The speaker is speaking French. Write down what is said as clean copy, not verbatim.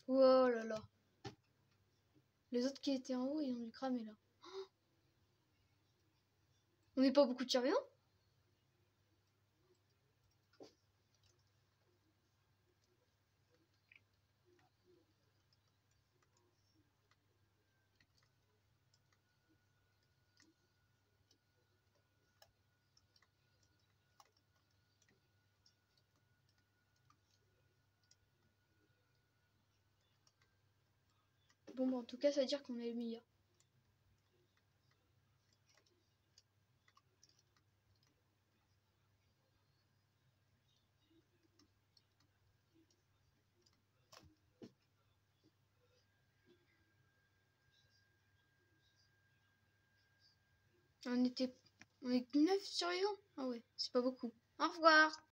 Oh là là. Les autres qui étaient en haut, ils ont dû cramer là. On n'est pas beaucoup de surveillants? Bon, bah, en tout cas, ça veut dire qu'on est le meilleur. On est 9 surveillants. Ah ouais, c'est pas beaucoup. Au revoir.